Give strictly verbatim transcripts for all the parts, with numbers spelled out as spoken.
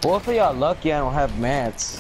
Both of y'all lucky I don't have mats.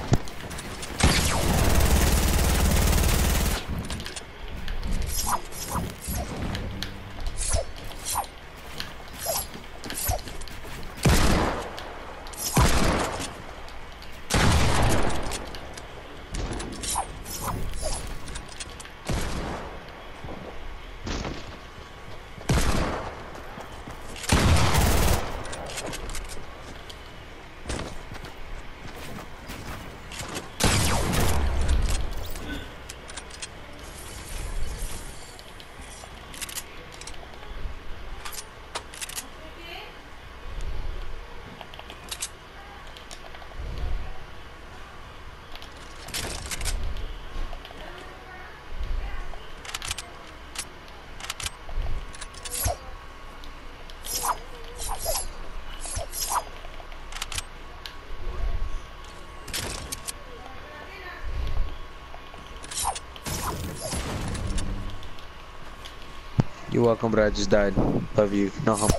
You're welcome, but I just died. Love you. No hum.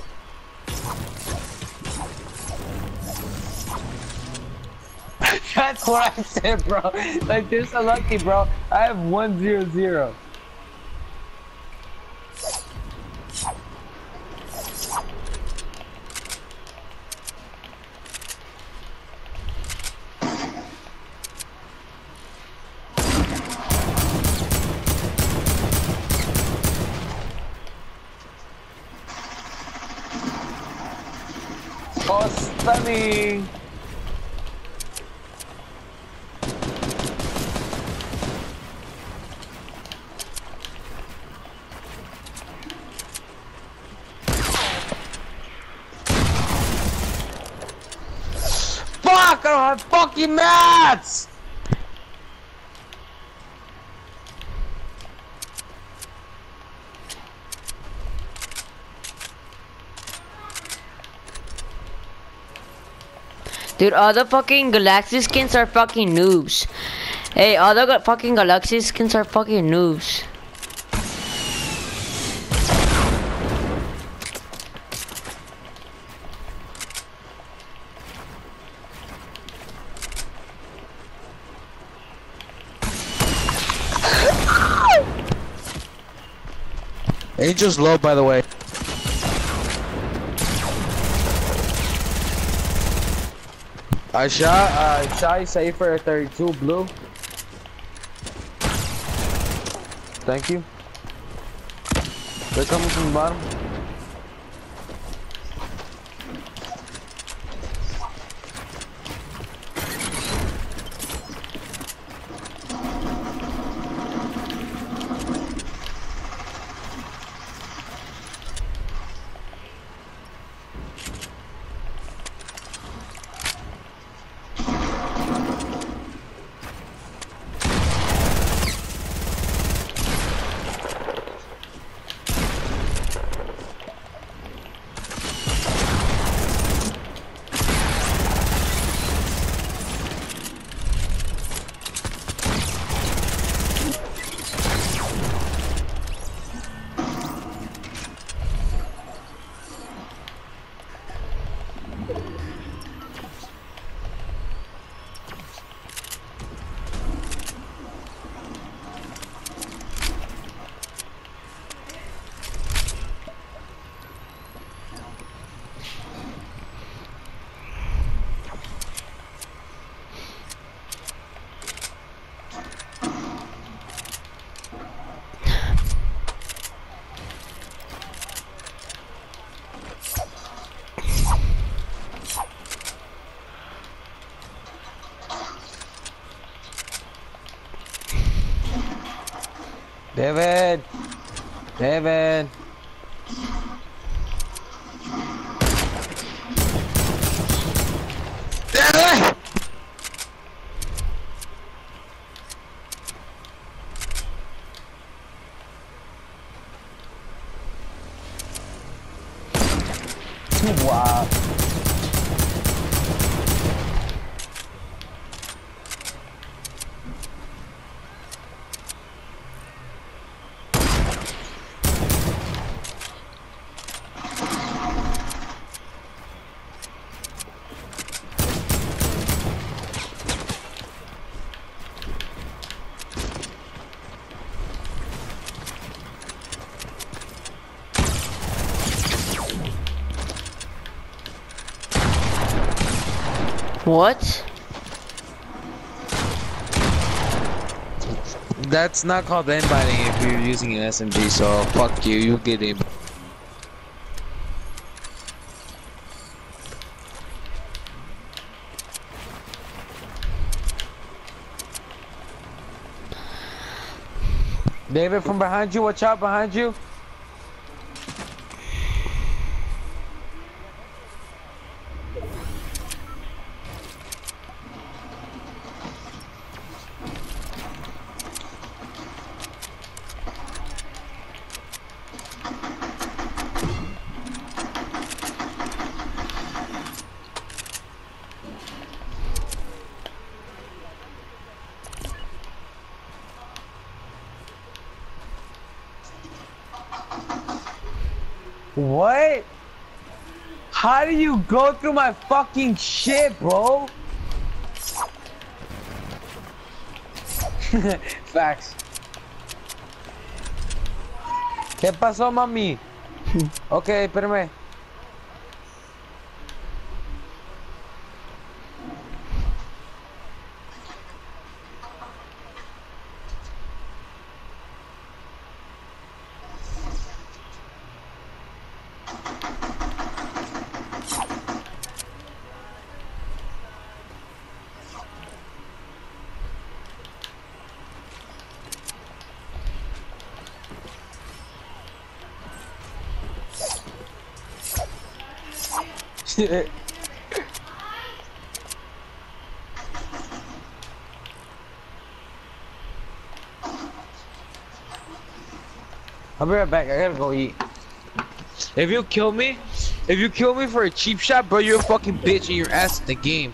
That's what I said, bro. Like, you're so lucky, bro. I have one zero zero. Oh, stunning! Fuck! I don't have fucking mats! Dude, all the fucking Galaxy skins are fucking noobs. Hey, all the ga- fucking Galaxy skins are fucking noobs. Angel's low, by the way. I shot, uh, Shy Safer at thirty-two blue. Thank you. They're coming from the bottom. David! David! David! Wow. What? That's not called inviting if you're using an S M G, so fuck you, you get him. David, from behind you, watch out behind you. What? How do you go through my fucking shit, bro? Facts. ¿Qué pasó, mami? Ok, espérame. I'll be right back. I gotta go eat. If you kill me, if you kill me for a cheap shot, bro, you're a fucking bitch and you're ass in the game.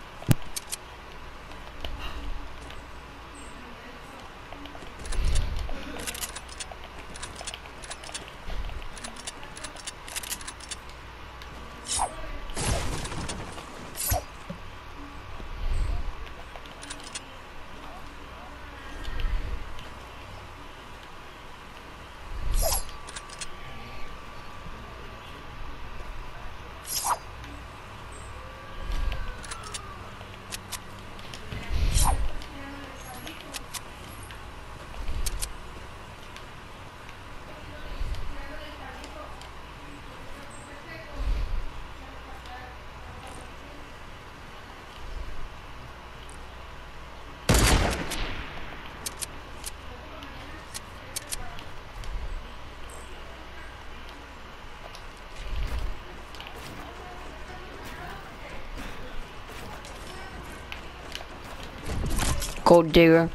Gold digger.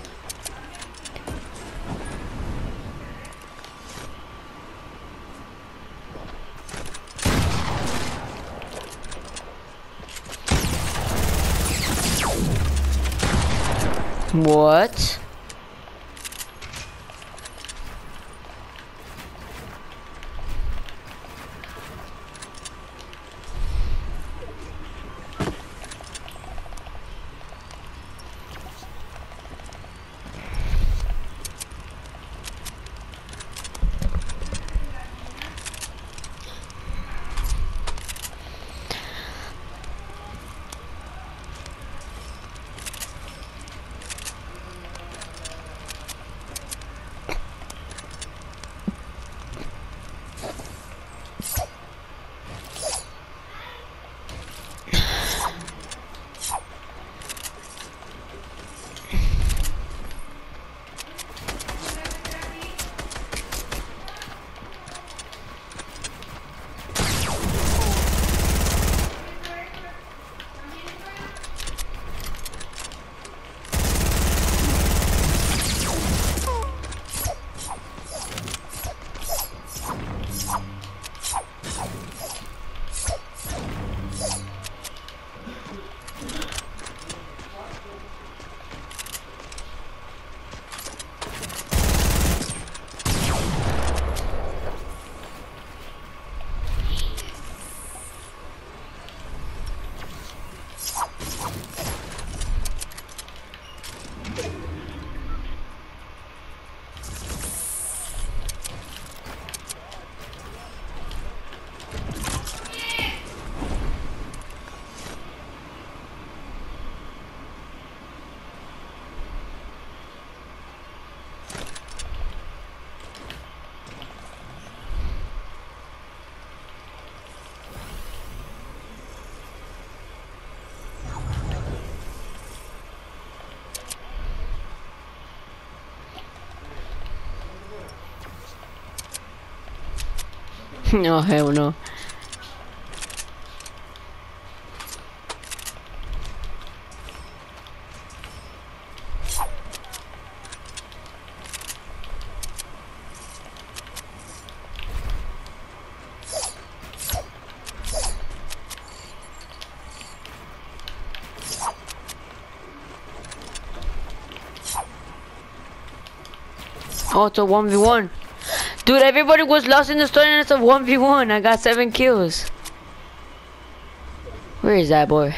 What? No, hell no. Oh, it's a one v one. Dude, everybody was lost in the store and it's a one v one. I got seven kills. Where is that boy?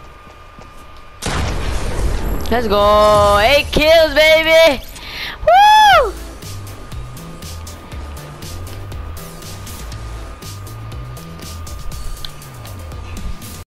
Let's go. Eight kills, baby. Woo!